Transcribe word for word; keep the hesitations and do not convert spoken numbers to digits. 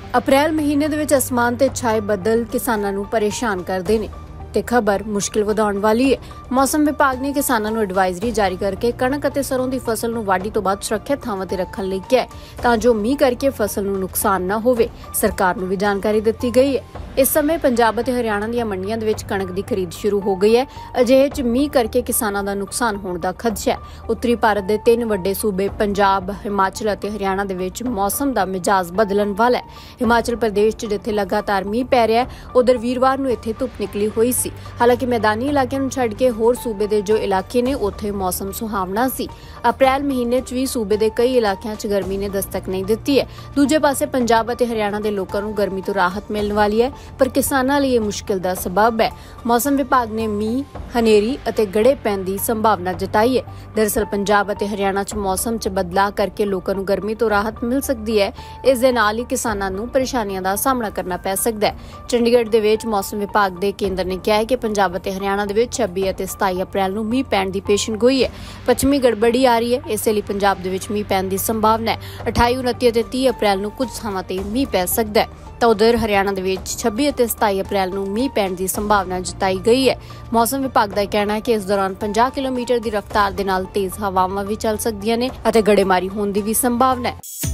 ਅਪ੍ਰੈਲ ਮਹੀਨੇ ਦੇ ਵਿੱਚ ਅਸਮਾਨ ਤੇ ਛਾਏ ਬੱਦਲ ਕਿਸਾਨਾਂ ਨੂੰ ਪਰੇਸ਼ਾਨ ਕਰਦੇ ਨੇ ਤੇ ਖਬਰ ਮੁਸ਼ਕਿਲ ਵਧਾਉਣ ਵਾਲੀ ਹੈ। ਮੌਸਮ ਵਿਭਾਗ ਨੇ ਕਿਸਾਨਾਂ ਨੂੰ ਐਡਵਾਈਜ਼ਰੀ ਜਾਰੀ ਕਰਕੇ ਕਣਕ ਅਤੇ ਸਰੋਂ ਦੀ ਫਸਲ ਨੂੰ ਵਾਢੀ ਤੋਂ ਬਾਅਦ ਸੁਰੱਖਿਅਤ ਥਾਵਾਂ ਤੇ ਰੱਖਣ ਲਈ ਕਿਹਾ ਤਾਂ ਜੋ ਮੀਂਹ ਕਰਕੇ ਫਸਲ ਨੂੰ ਨੁਕਸਾਨ ਨਾ ਹੋਵੇ। ਸਰਕਾਰ ਨੂੰ ਵੀ ਜਾਣਕਾਰੀ ਦਿੱਤੀ ਗਈ ਹੈ। ਇਸ ਸਮੇਂ ਪੰਜਾਬ ਅਤੇ ਹਰਿਆਣਾ ਦੀਆਂ ਮੰਡੀਆਂ ਦੇ ਵਿੱਚ ਕਣਕ ਦੀ ਖਰੀਦ ਸ਼ੁਰੂ ਹੋ ਗਈ ਹੈ। ਅਜਿਹੇ 'ਚ ਮੀਂਹ ਕਰਕੇ ਕਿਸਾਨਾਂ ਦਾ ਨੁਕਸਾਨ ਹੋਣ ਦਾ ਖਦਸ਼ਾ ਹੈ। ਉੱਤਰੀ ਭਾਰਤ ਦੇ ਤਿੰਨ ਵੱਡੇ ਸੂਬੇ ਪੰਜਾਬ, ਹਿਮਾਚਲ ਅਤੇ ਹਰਿਆਣਾ ਦੇ ਵਿੱਚ ਮੌਸਮ ਦਾ ਮਿਜਾਜ਼ ਬਦਲਣ ਵਾਲਾ ਹੈ। ਹਿਮਾਚਲ ਪ੍ਰਦੇਸ਼ 'ਚ ਜਿੱਥੇ ਲਗਾਤਾਰ ਮੀਂਹ ਪੈ ਰਿਹਾ ਹੈ, ਉਧਰ ਵੀਰਵਾਰ ਨੂੰ ਇੱਥੇ ਧੁੱਪ ਨਿਕਲੀ ਹੋਈ ਸੀ। ਹਾਲਾਂਕਿ ਮੈਦਾਨੀ ਇਲਾਕਿਆਂ ਨੂੰ ਛੱਡ ਕੇ ਹੋਰ ਸੂਬੇ ਦੇ ਜੋ ਇਲਾਕੇ ਨੇ ਉੱਥੇ ਮੌਸਮ ਸੁਹਾਵਣਾ ਸੀ। ਅਪ੍ਰੈਲ ਮਹੀਨੇ 'ਚ ਵੀ ਸੂਬੇ ਦੇ ਕਈ ਇਲਾਕਿਆਂ 'ਚ ਗਰਮੀ ਨੇ ਦਸਤਕ ਨਹੀਂ ਦਿੱਤੀ ਹੈ। ਦੂਜੇ ਪਾਸੇ ਪੰਜਾਬ ਅਤੇ ਹਰਿਆਣਾ ਦੇ ਲੋਕਾਂ ਨੂੰ ਗਰਮੀ ਤੋਂ ਰਾਹਤ ਮਿਲਣ ਵਾਲੀ ਹੈ, ਪਰ ਕਿਸਾਨਾਂ ਲਈ ਇਹ ਮੁਸ਼ਕਿਲ ਦਾ ਸਬਬ ਹੈ। ਮੌਸਮ ਵਿਭਾਗ ਨੇ ਮੀਂਹ, ਹਨੇਰੀ ਅਤੇ ਗੜੇ ਪੈਣ ਦੀ ਸੰਭਾਵਨਾ ਜਤਾਈ ਹੈ। ਦਰਅਸਲ ਪੰਜਾਬ ਅਤੇ ਹਰਿਆਣਾ 'ਚ ਮੌਸਮ 'ਚ ਬਦਲਾਅ ਕਰਕੇ ਲੋਕਾਂ ਨੂੰ ਗਰਮੀ ਤੋਂ ਰਾਹਤ ਮਿਲ ਸਕਦੀ ਹੈ। ਇਸ ਦੇ ਨਾਲ ਹੀ ਕਿਸਾਨਾਂ ਨੂੰ ਪਰੇਸ਼ਾਨੀਆਂ ਦਾ ਸਾਹਮਣਾ ਕਰਨਾ ਪੈ ਸਕਦਾ ਹੈ। ਚੰਡੀਗੜ੍ਹ ਦੇ ਵਿੱਚ ਮੌਸਮ ਵਿਭਾਗ ਦੇ ਕੇਂਦਰ ਨੇ ਕਿਹਾ ਹੈ ਕਿ ਪੰਜਾਬ ਅਤੇ ਹਰਿਆਣਾ ਦੇ ਵਿੱਚ ਛੱਬੀ ਅਤੇ ਸਤਾਈ ਅਪ੍ਰੈਲ ਨੂੰ ਮੀਂਹ ਪੈਣ ਦੀ ਪੇਸ਼ੀਨਗੋਈ ਹੈ। ਪੱਛਮੀ ਗੜਬੜੀ ਆ ਰਹੀ ਹੈ, ਇਸੇ ਲਈ ਪੰਜਾਬ ਦੇ ਵਿੱਚ ਮੀਂਹ ਪੈਣ ਦੀ ਸੰਭਾਵਨਾ ਹੈ। ਅਠਾਈ, ਉਨੱਤੀ ਅਤੇ ਤੀਹ ਅਪ੍ਰੈਲ ਨੂੰ ਕੁਝ ਥਾਵਾਂ ਤੇ ਮੀਂਹ ਪੈ ਸਕਦਾ ਹੈ ਤਾਂ ਉਧਰ ਹਰਿਆਣਾ ਦੇ ਵਿੱਚ ਛੱਬੀ ਅਤੇ ਸਤਾਈ ਅਪ੍ਰੈਲ ਨੂੰ ਮੀਂਹ ਪੈਣ ਦੀ ਸੰਭਾਵਨਾ ਜਤਾਈ ਗਈ ਹੈ। ਮੌਸਮ ਵਿਭਾਗ ਦਾ ਕਹਿਣਾ ਹੈ ਕਿ ਇਸ ਦੌਰਾਨ ਪੰਜਾਹ ਕਿਲੋਮੀਟਰ ਦੀ ਰਫ਼ਤਾਰ ਦੇ ਨਾਲ ਤੇਜ਼ ਹਵਾਵਾਂ ਵੀ ਚੱਲ ਸਕਦੀਆਂ ਨੇ ਅਤੇ ਗੜੇਮਾਰੀ ਹੋਣ ਦੀ ਵੀ ਸੰਭਾਵਨਾ ਹੈ।